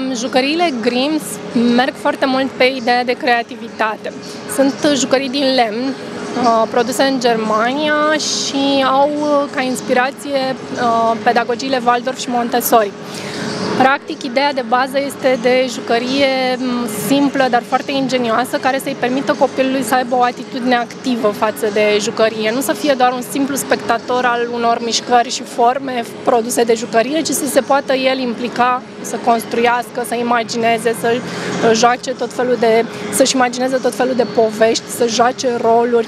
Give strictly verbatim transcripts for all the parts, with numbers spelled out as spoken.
Jucăriile Grims merg foarte mult pe ideea de creativitate. Sunt jucării din lemn, produse în Germania și au ca inspirație pedagogiile Waldorf și Montessori. Practic, ideea de bază este de jucărie simplă, dar foarte ingenioasă, care să-i permită copilului să aibă o atitudine activă față de jucărie. Nu să fie doar un simplu spectator al unor mișcări și forme produse de jucărie, ci să se poată el implica, să construiască, să imagineze, să joace tot felul de, să-și imagineze tot felul de povești, să joace roluri.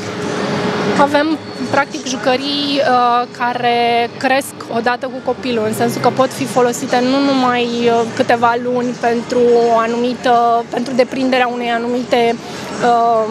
Avem, practic, jucării uh, care cresc odată cu copilul, în sensul că pot fi folosite nu numai uh, câteva luni pentru o anumită, pentru deprinderea unei anumite, uh,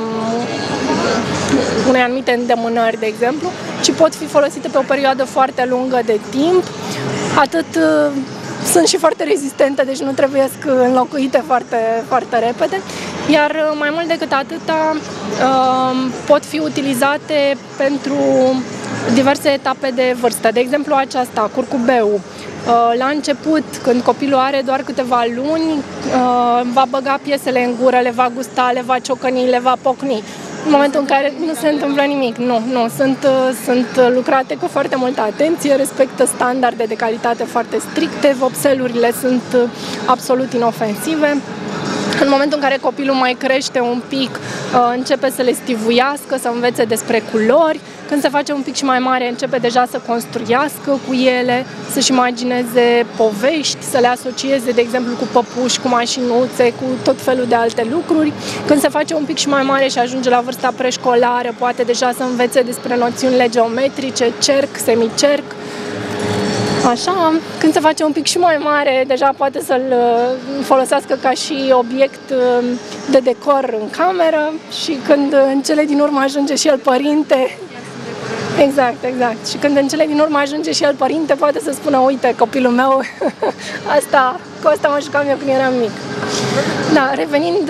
unei anumite îndemânări, de exemplu, ci pot fi folosite pe o perioadă foarte lungă de timp, atât uh, sunt și foarte rezistente, deci nu trebuie înlocuite foarte, foarte repede. Iar mai mult decât atâta, pot fi utilizate pentru diverse etape de vârstă. De exemplu, aceasta, curcubeu. La început, când copilul are doar câteva luni, va băga piesele în gură, le va gusta, le va ciocăni, le va pocni. În momentul în care nu se întâmplă nimic, nu, nu, sunt, sunt lucrate cu foarte multă atenție, respectă standarde de calitate foarte stricte, vopselurile sunt absolut inofensive. În momentul în care copilul mai crește un pic, începe să le stivuiască, să învețe despre culori. Când se face un pic și mai mare, începe deja să construiască cu ele, să-și imagineze povești, să le asocieze, de exemplu, cu păpuși, cu mașinuțe, cu tot felul de alte lucruri. Când se face un pic și mai mare și ajunge la vârsta preșcolară, poate deja să învețe despre noțiunile geometrice, cerc, semicerc. Așa, când se face un pic și mai mare, deja poate să-l folosească ca și obiect de decor în cameră și când în cele din urmă ajunge și el părinte, exact, exact, și când în cele din urmă ajunge și el părinte, poate să spună, uite, copilul meu, asta, cu asta mă jucam eu când eram mic. Da, revenind,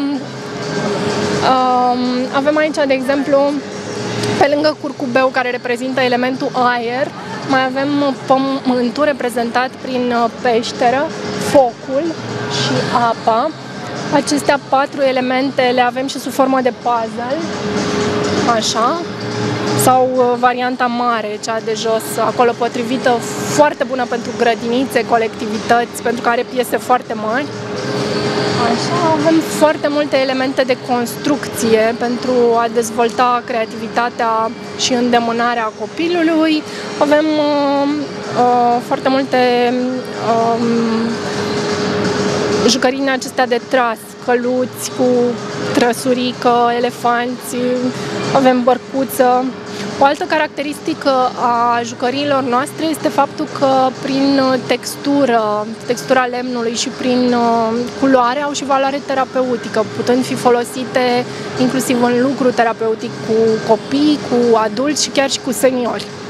avem aici, de exemplu, pe lângă curcubeu, care reprezintă elementul aer, mai avem pământul reprezentat prin peșteră, focul și apa. Acestea patru elemente le avem și sub formă de puzzle, așa, sau varianta mare, cea de jos, acolo potrivită, foarte bună pentru grădinițe, colectivități, pentru că are piese foarte mari. Așa, avem foarte multe elemente de construcție pentru a dezvolta creativitatea și îndemânarea copilului. Avem uh, uh, foarte multe uh, jucării în acestea de tras, căluți cu trăsurică, elefanți, avem bărcuță. O altă caracteristică a jucăriilor noastre este faptul că prin textură, textura lemnului și prin culoare au și valoare terapeutică, putând fi folosite inclusiv în lucru terapeutic cu copii, cu adulți și chiar și cu seniori.